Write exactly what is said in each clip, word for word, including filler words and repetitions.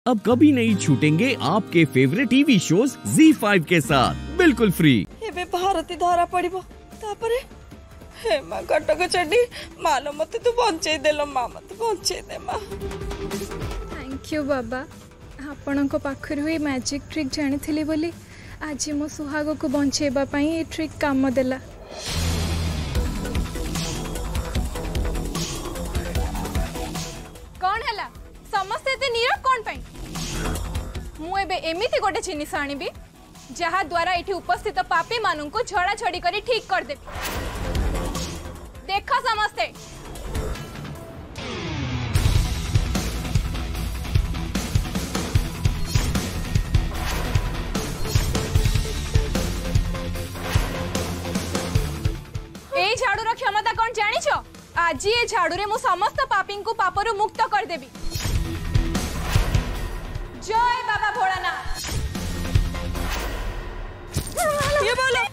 अब कभी नहीं छूटेंगे आपके favourite TV shows Zee five के साथ बिल्कुल फ्री। एबे भारती धरा पड़िबो तापरे हे मां कटक चढ़ी मालो मते तू बंचै देलो मां मते बंचै दे मां। थैंक यू बाबा आपणको पाखरु ए मैजिक ट्रिक जानिथिली बोली आज मो सुहाग को बंचेबा पई ए ट्रिक काम देला। कौन हैला समस्ते ते नीरव कौन पई मु एबे एमिति गोटे जिनिस आनिबी जहा द्वारा एठी उपस्थित पापी मानन को झड़ा छड़ी करी ठीक कर दे। देखो समस्ते ए झाड़ू रो क्षमता कौन जानिछो आज ये झाड़ू रे मु समस्त पापी को पापरु मुक्त कर देबी। जय बाबा भोलानाथ। ये बोलो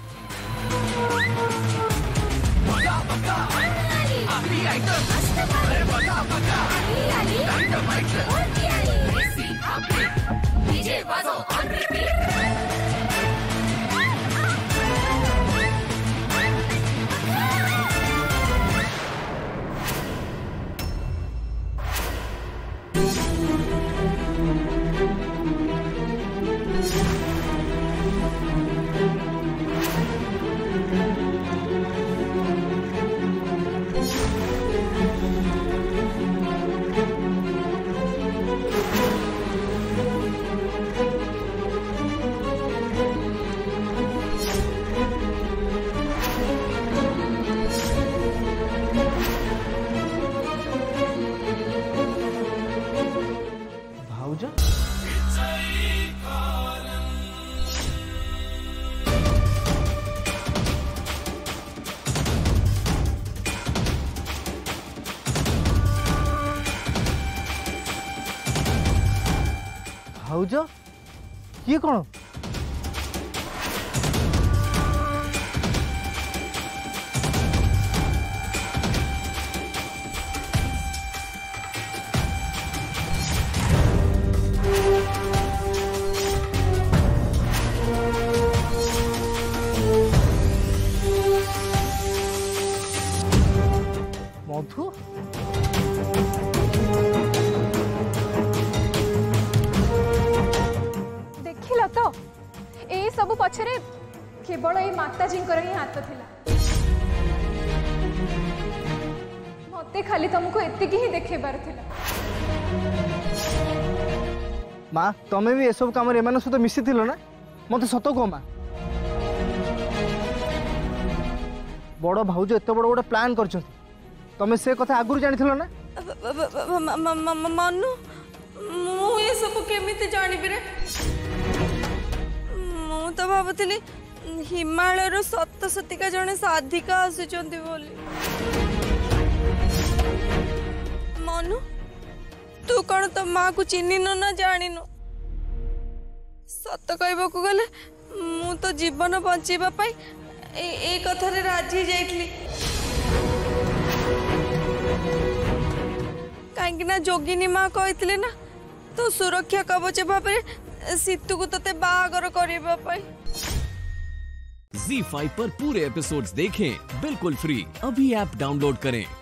भाउज ये कौन मधु तो ए सब पछरे केवल ए माताजी ही हाथ थिला मते खाली तुमको एतिकी ही देखे बार थिला। माँ तमें भी एसब काम एमान सहित मिसी थिलो ना मते सत कह माँ बड़ भाउज एत बड़ गोटे प्लान कर तमें से कथा आगुरी जानी थिलो ना मनु मु ये सब केमिति जानिबि रे मु तो भाबुଥିଲି हिमालय रो सत सतिका जने साधिका आसुचंती बोली। मनु तू कौन तो माँ को चिन्ह ना जानिनु सत कहबा को गले मु तो जीवन बंचेबा पई ए ए कथा रे राजी जाइतली काहेकि ना जोगिनी माँ कहथिले ना तो सुरक्षा कवच भाबरे सीतू को तते बागर करिबा पई। ज़ी फाइव पर पूरे एपिसोड्स देखें बिल्कुल फ्री। अभी ऐप डाउनलोड करें।